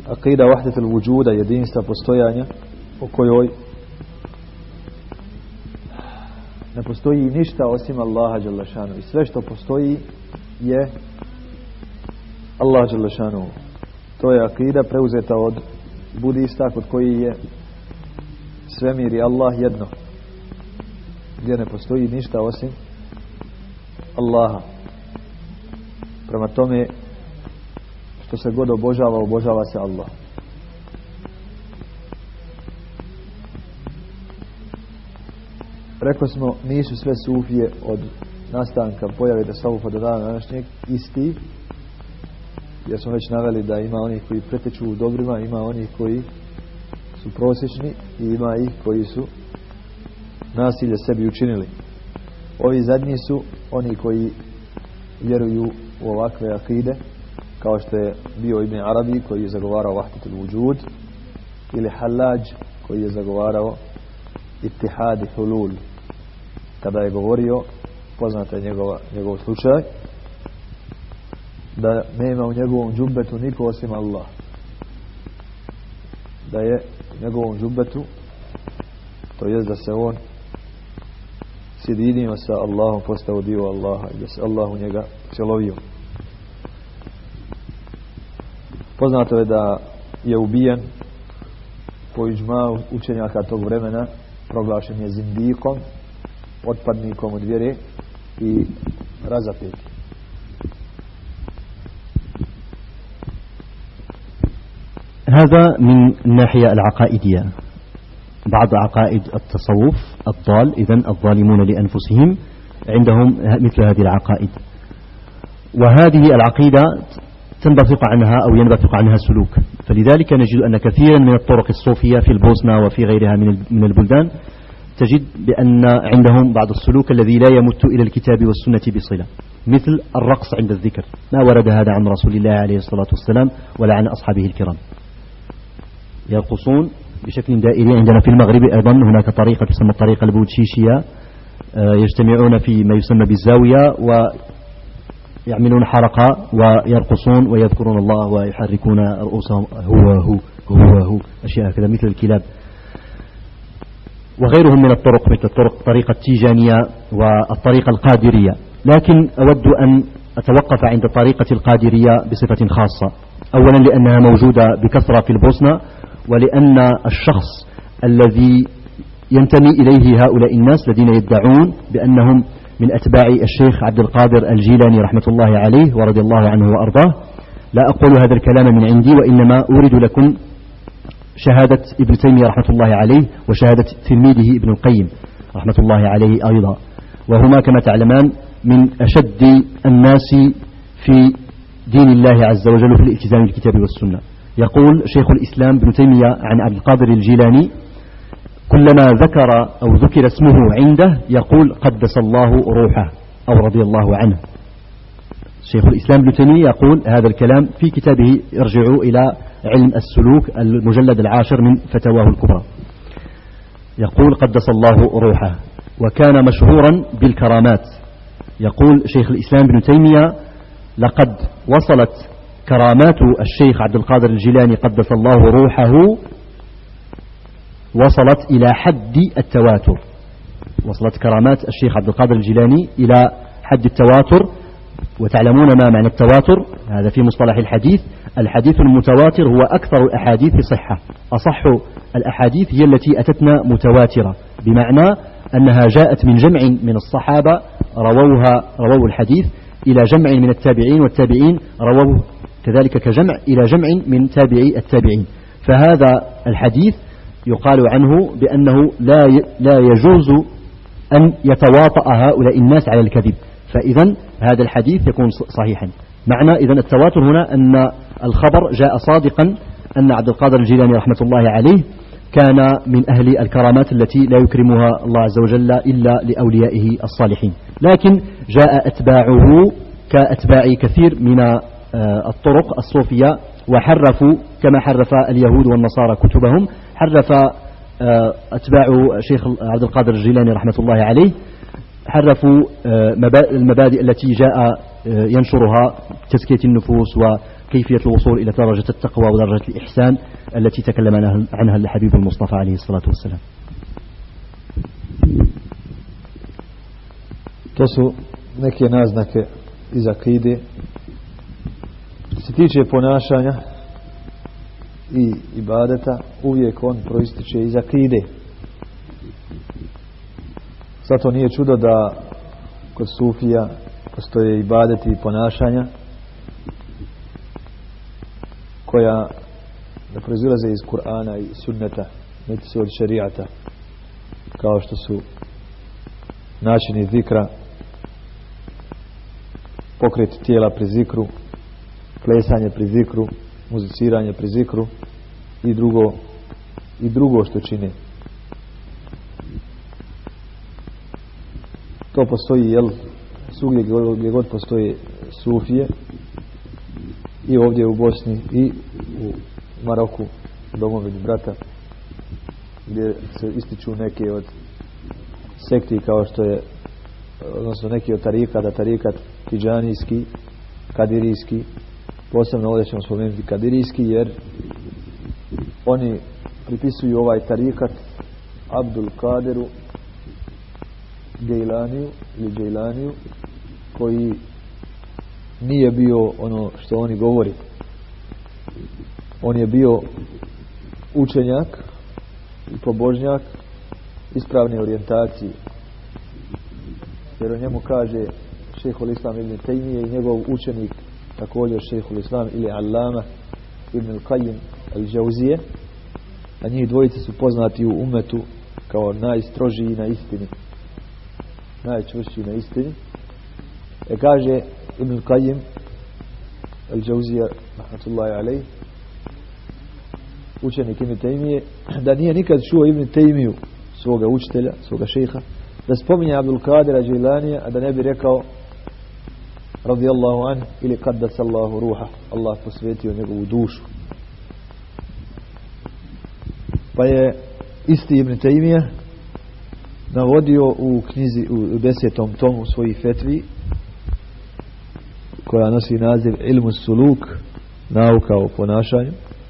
akida wahdatul wujuda, jedinstva postojanja, u kojoj ne postoji ništa osim Allaha dželle šanuhu i sve što postoji je Allah dželle šanuhu. To je akida preuzeta od budista kod koji je svemir i Allah jedno, gdje ne postoji ništa osim Allaha. Prema tome, što se god obožava, obožava se Allah. Rekli smo, nisu sve sufije od nastanka pojave tasawufa do dana današnjeg isti, jer smo već naveli da ima onih koji preteču u dobrima, ima onih koji su prosječni i ima ih koji su nasilje sebi učinili. Ovi zadnji su oni koji vjeruju u ovakve akide, kao što je bio Ibn Arabi koji je zagovarao vahdatul vujud, ili Hallaj koji je zagovarao ittihad i hulul. Kada je govorio, poznata je njegov slučaj, da nema u njegovom džubbetu niko osim Allah, da je u njegovom džubbetu, to jest da se on sjedinio sa Allahom, postao dio Allaha i da se Allah u njega cjelovio. Poznato je da je ubijen po iđmau učenjaka tog vremena, proglašen je zindikom, otpadnikom od vjere i razapet. هذا من الناحية العقائدية. بعض عقائد التصوف الضال، إذن الظالمون لأنفسهم عندهم مثل هذه العقائد، وهذه العقيدة تنبثق عنها أو ينبثق عنها السلوك. فلذلك نجد أن كثيرا من الطرق الصوفية في البوسنة وفي غيرها من البلدان تجد بأن عندهم بعض السلوك الذي لا يمت إلى الكتاب والسنة بصلة، مثل الرقص عند الذكر، ما ورد هذا عن رسول الله عليه الصلاة والسلام ولا عن أصحابه الكرام. يرقصون بشكل دائري. عندنا في المغرب أيضا هناك طريقة تسمى الطريقة البوتشيشية، يجتمعون في ما يسمى بالزاوية ويعملون حركة ويرقصون ويذكرون الله ويحركون رؤوسهم هو أشياء كذا مثل الكلاب. وغيرهم من الطرق مثل طريقة التيجانية والطريقة القادرية. لكن أود أن أتوقف عند طريقة القادرية بصفة خاصة، أولا لأنها موجودة بكثرة في البوسنة، ولأن الشخص الذي ينتمي إليه هؤلاء الناس الذين يدعون بأنهم من أتباع الشيخ عبد القادر الجيلاني رحمة الله عليه ورضي الله عنه وأرضاه، لا أقول هذا الكلام من عندي، وإنما أورد لكم شهادة ابن تيمية رحمة الله عليه وشهادة تلميذه ابن القيم رحمة الله عليه أيضا، وهما كما تعلمان من أشد الناس في دين الله عز وجل في الالتزام بالكتاب والسنة. يقول شيخ الإسلام ابن تيمية عن عبد القادر الجيلاني: كلما ذكر اسمه عنده يقول قدس الله روحه أو رضي الله عنه. شيخ الإسلام ابن تيمية يقول هذا الكلام في كتابه، ارجعوا إلى علم السلوك المجلد 10 من فتاواه الكبرى. يقول قدس الله روحه، وكان مشهورا بالكرامات. يقول شيخ الإسلام ابن تيمية: لقد وصلت كرامات الشيخ عبد القادر الجيلاني قدس الله روحه وصلت إلى حد التواتر. وصلت كرامات الشيخ عبد القادر الجيلاني إلى حد التواتر. وتعلمون ما معنى التواتر؟ هذا في مصطلح الحديث. الحديث المتواتر هو أكثر الأحاديث صحة. أصح الأحاديث هي التي أتتنا متواترة، بمعنى أنها جاءت من جمع من الصحابة رووا الحديث إلى جمع من التابعين، والتابعين رووه كذلك كجمع إلى جمع من تابعي التابعين. فهذا الحديث يقال عنه بأنه لا يجوز أن يتواطأ هؤلاء الناس على الكذب، فإذا هذا الحديث يكون صحيحا. معنى إذا التواتر هنا أن الخبر جاء صادقا أن عبد القادر الجيلاني رحمة الله عليه كان من أهل الكرامات التي لا يكرمها الله عز وجل إلا لأوليائه الصالحين. لكن جاء أتباعه كأتباع كثير من الطرق الصوفية وحرفوا كما حرف اليهود والنصارى كتبهم، حرف أتباع شيخ عبد القادر الجيلاني رحمة الله عليه حرفوا المبادئ التي جاء ينشرها تزكية النفوس وكيفية الوصول إلى درجة التقوى ودرجة الإحسان التي تكلم عنها الحبيب المصطفى عليه الصلاة والسلام. To su neke naznake iz akide. Što se tiče ponašanja i ibadeta, uvijek on proističe iz akide. Zato nije čudo da kod sufija postoje ibadeti i ponašanja koja ne proizilaze iz Kur'ana i sunneta, niti su od šerijata, kao što su načini zikra, pokret tijela pri zikru, plesanje pri zikru, muziciranje pri zikru i drugo što čine. To postoji, svugdje gdje god postoje sufije, i ovdje u Bosni i u Maroku, domovini brata, gdje se ističu neke od sekti kao što je, odnosno neki od tarikata, tarikat tidžanijski, kadirijski, posebno ovdje ćemo spomenuti kadirijski, jer oni pripisuju ovaj tarikat Abdul Kaderu Džejlaniju, koji nije bio ono što oni govori. On je bio učenjak i pobožnjak ispravne orijentacije, jer o njemu kaže šejhul Islam ibn Tejmije i njegov učenik također šejhul Islam ili Allama ibn al-Qayyim al-Džauzije, a njih dvojice su poznati u umetu kao najstrožiji na istini, najčvršći na istini. Kaže Ibn Qayyim al-Džauzija rahmatullahi alejh, učenik Ibn Tejmije, da nije nikad čuo Ibn Tejmiju, svoga učitelja, svoga šejha, da spominje Abdul Kadira Džejlanija, a da ne bi rekao radijallahu an ili qaddasallahu ruha, Allah posvetio njegovu dušu. Pa je isti Ibn Tejmija navodio u knjizi, u 10. tomu svojih fetvi, koja nosi naziv Ilmu Suluk, nauka o ponašanju,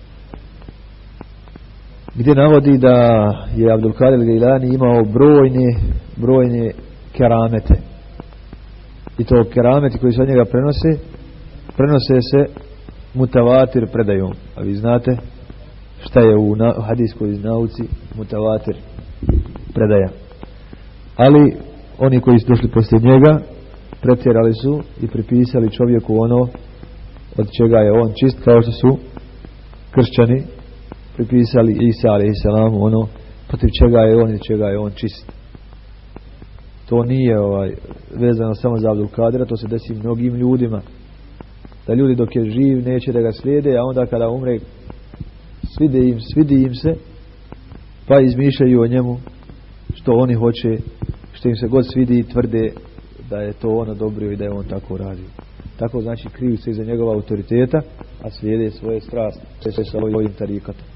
gdje navodi da je Abdul Kadir Džejlani imao brojne keramete, i to kerameti koji se od njega prenose se mutavatir predajom, a vi znate šta je u hadijskoj nauci mutavatir predaja. Ali oni koji su došli poslije njega pretjerali su i pripisali čovjeku ono od čega je on čist, kao što su kršćani pripisali Isa alejhi selam ono protiv čega je on i čega je on čist. To nije vezano samo za Abdul Kadira, to se desi mnogim ljudima, da ljudi dok je živ neće da ga slijede, a onda kada umre svidi im se, pa izmišljaju o njemu što oni hoće, što im se god svidi, i tvrde da je to ono dobro i da je on tako radio. Tako znači kriju se iza njegova autoriteta, a slijede svoje strasti sa ovim tarikatom.